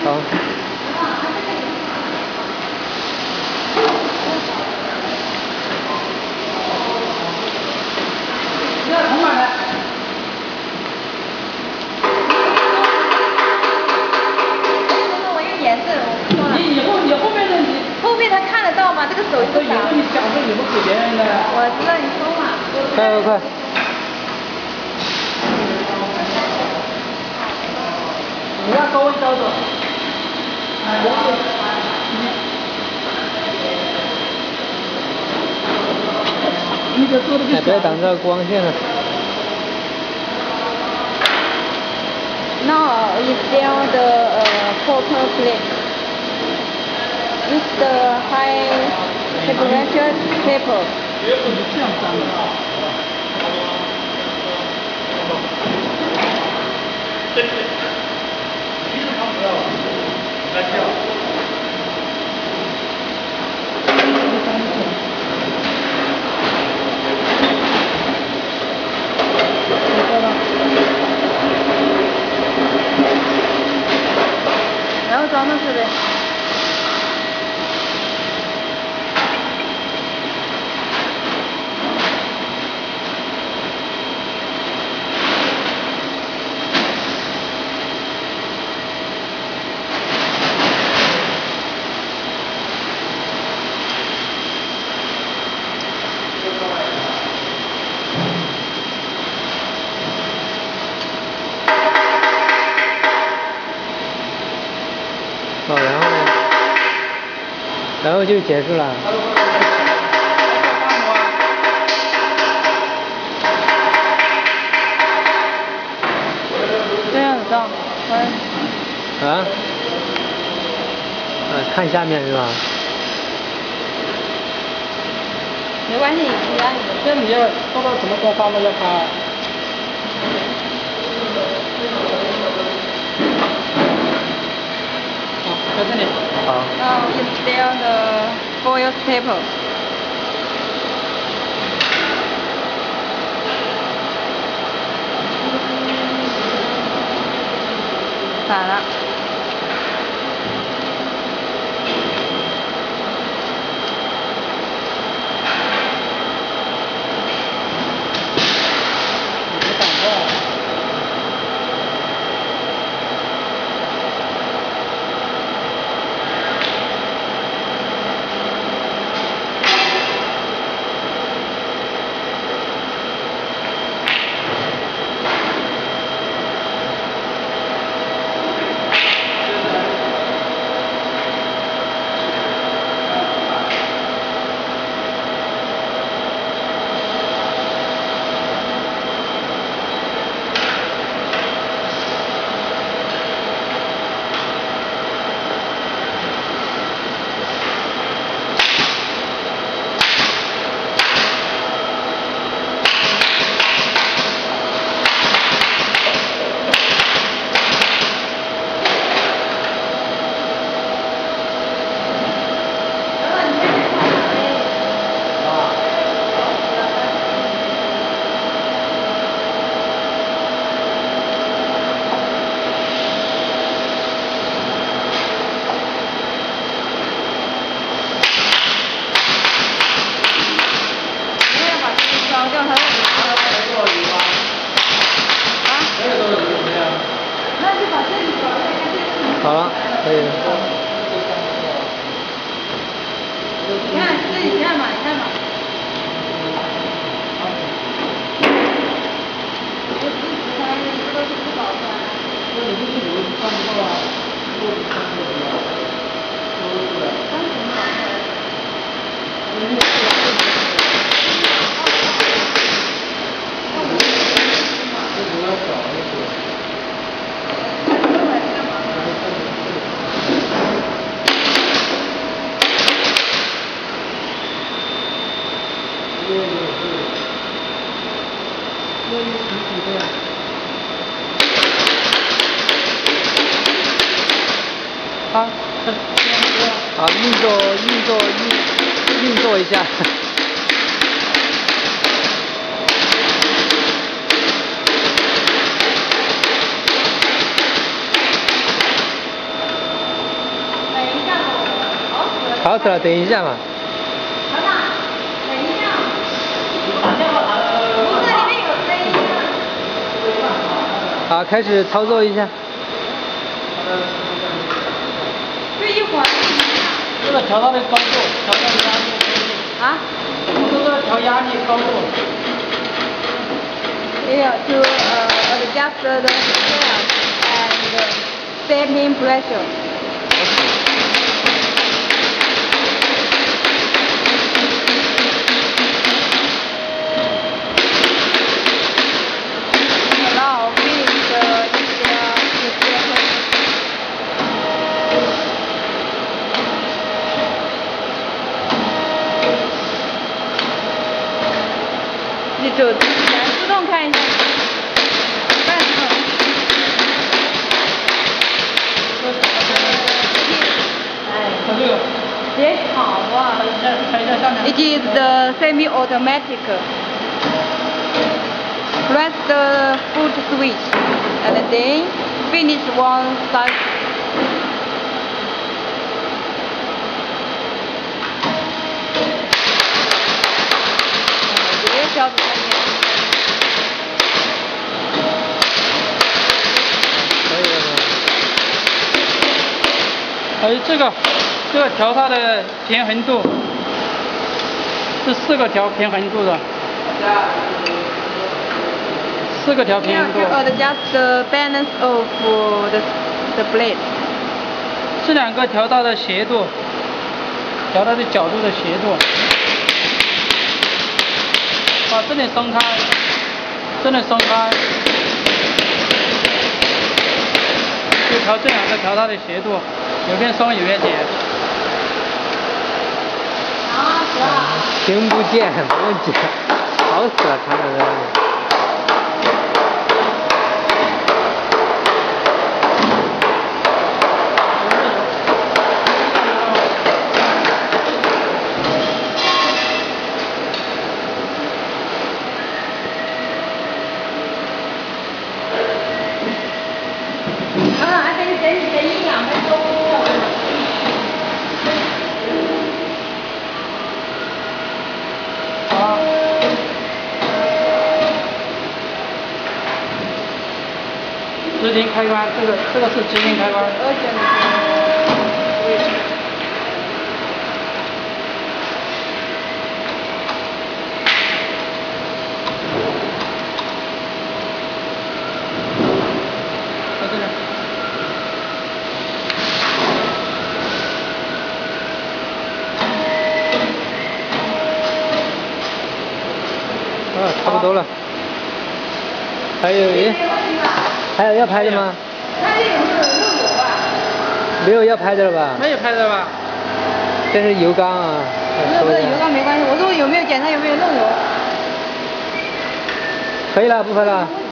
好。 你要重买的。 我一个颜色，我不说了。 你后面的你。 后面他看得到吗？这个手一不打。 你讲说以后给别人的。 我知道你说嘛。 快！ 你要高温烧的。 哎，别挡着光线了。 Now is there the copper plate. It's the high temperature paper. 这样粘的。 然后装上去呗。 哦，然后呢？然后就结束了。 这样子装， 啊？看下面是吧？ 没关系，你压你的。 这你要做到什么地方呢？要看。在这里。 好。 Now is there the foil paper? 反了。 好了，可以了。 你看自己看嘛，你看嘛。我支持他，这都是不保存。 那你不是以为是看不到啊？都是看不到的。都是的。 当时没保存。 好，好，运作一下。 好死了，等一下嘛。 老大，等一下。不是，里面有声音啊。 好，开始操作一下。 就一会儿。 这个调它的高度，调它的压力。 啊？ 我说这调压力高度。 Yeah, to adjust the stress and setting pressure. Now finish the记住，来自动看一下。半自动。 它这个。 别吵啊！ 看一下下面。 It is the semi-automatic. Press the foot switch and then finish one cycle. 别小指头。 可以了吗？ 还有这个调它的平衡度，是4个调平衡度的，4个调平衡度。 To adjust the balance of the blade. 这2个调它的斜度，调它的角度的斜度。把这里松开，这里松开，就调这2个调它的斜度，有边松有边紧。 听不见，不用讲，吵死了，看着在那里。 执行开关，这个是执行开关。在这里。 差不多了。还有要拍的吗？ 看这有没有漏油啊？ 没有要拍的了吧？ 没有拍的吧？ 这是油缸啊。 不是油缸没关系，我说有没有检查有没有漏油？ 可以了，不拍了。